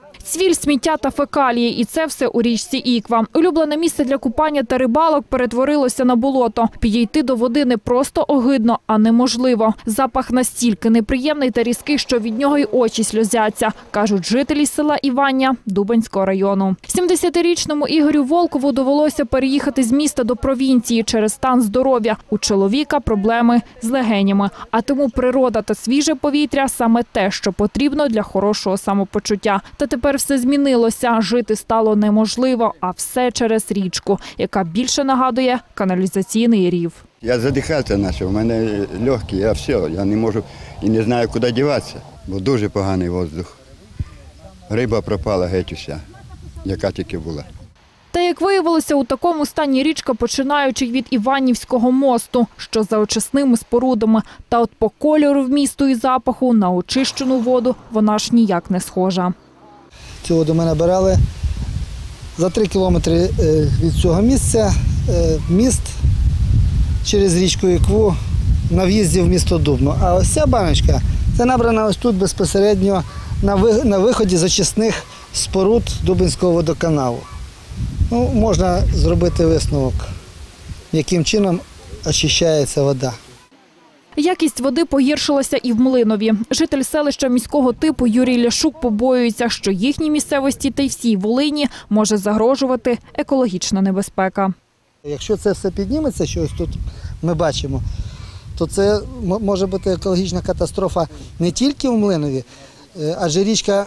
Цвіль, сміття та фекалії – і це все у річці Іква. Улюблене місце для купання та рибалок перетворилося на болото. Підійти до води не просто огидно, а неможливо. Запах настільки неприємний та різкий, що від нього й очі сльозяться, кажуть жителі села Івання Дубенського району. 70-річному Ігорю Волкову довелося переїхати з міста до провінції через стан здоров'я. У чоловіка проблеми з легенями, а тому природа та свіже повітря – саме те, що потрібно для хорошого самопочуття. Та тепер все змінилося. Жити стало неможливо, а все через річку, яка більше нагадує каналізаційний рів. Я задихатися почав, у мене легкі, я не можу і не знаю, куди діватися, бо дуже поганий воздух. Риба пропала геть уся, яка тільки була. Та, як виявилося, у такому стані річка, починаючи від Іванівського мосту, що за очисними спорудами. Та от по кольору, вмісту і запаху на очищену воду вона ж ніяк не схожа. Цю воду ми набирали за 3 кілометри від цього місця, міст через річку Ікву на в'їзді в місто Дубно. А ось ця баночка, це набрана ось тут безпосередньо на виході з очисних споруд Дубенського водоканалу. Можна зробити висновок, яким чином очищається вода. Якість води погіршилася і в Млинові. Житель селища міського типу Юрій Ляшук побоюється, що їхній місцевості та й всій Волині може загрожувати екологічна небезпека. Якщо це все підніметься, що ось тут ми бачимо, то це може бути екологічна катастрофа не тільки в Млинові, адже річка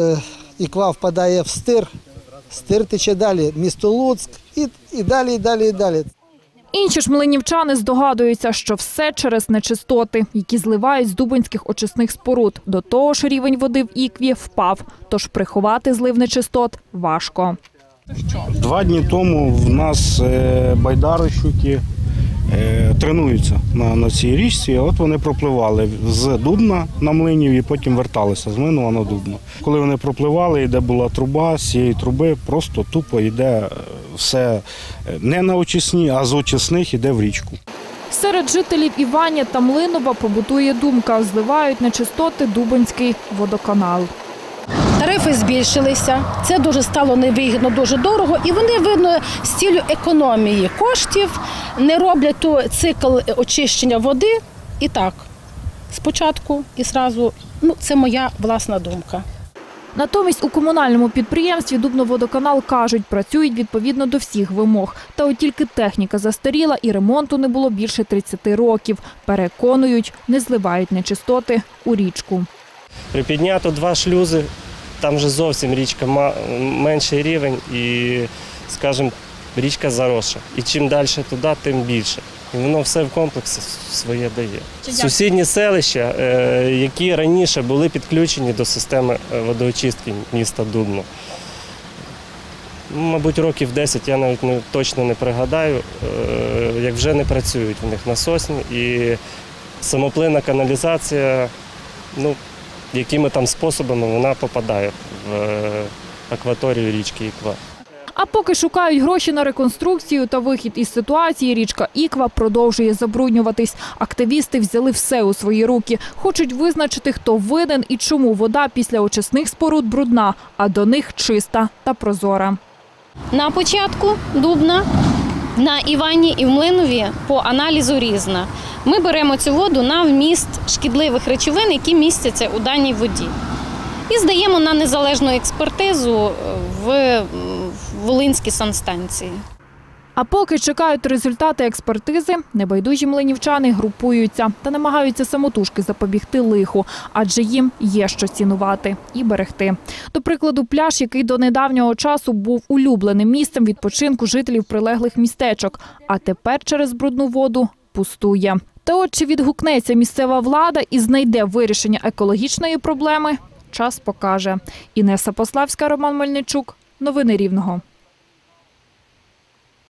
Іква впадає в Стир, Стир тече далі, місто Луцьк і далі, і далі, і далі. Інші ж млинівчани здогадуються, що все через нечистоти, які зливають з дубенських очисних споруд. До того ж, рівень води в Ікві впав, тож приховати злив нечистот важко. 2 дні тому в нас байдарочники тренуються на цій річці. От вони пропливали з Дубна на Млинів і потім верталися з Млинова на Дубно. Коли вони пропливали, і де була труба, з цієї труби просто тупо йде все не на очисні, а з очисних йде в річку. Серед жителів Івання та Млинова побутує думка – зливають нечистоти Дубенський водоканал. Тарифи збільшилися, це дуже стало невигідно, дуже дорого. І вони, видно, з ціллю економії коштів не роблять цикл очищення води і так, спочатку і одразу. Це моя власна думка. Натомість у комунальному підприємстві Дубноводоканал кажуть, працюють відповідно до всіх вимог. Та от тільки техніка застаріла і ремонту не було більше 30 років. Переконують, не зливають нечистоти у річку. Припіднято 2 шлюзи, там вже зовсім річка менший рівень і, скажімо, річка заросша. І чим далі туди, тим більше. І воно все в комплексі своє дає. Сусідні селища, які раніше були підключені до системи водоочистки міста Дубно. Мабуть, років 10, я навіть точно не пригадаю, як вже не працюють в них насосні. І самоплинна каналізація, якими там способами вона попадає в акваторію річки Іква. А поки шукають гроші на реконструкцію та вихід із ситуації, річка Іква продовжує забруднюватись. Активісти взяли все у свої руки. Хочуть визначити, хто винен і чому вода після очисних споруд брудна, а до них чиста та прозора. На початку Дубна, на Івані і в Млинові по аналізу різна. Ми беремо цю воду на вміст шкідливих речовин, які містяться у даній воді. І здаємо на незалежну експертизу в Волинській санстанції. А поки чекають результати експертизи, небайдужі млинівчани групуються та намагаються самотужки запобігти лиху, адже їм є що цінувати і берегти. До прикладу, пляж, який до недавнього часу був улюбленим місцем відпочинку жителів прилеглих містечок, а тепер через брудну воду пустує. Та от чи відгукнеться місцева влада і знайде вирішення екологічної проблеми, час покаже. Інеса Пославська, Роман Мельничук. Новини Рівного.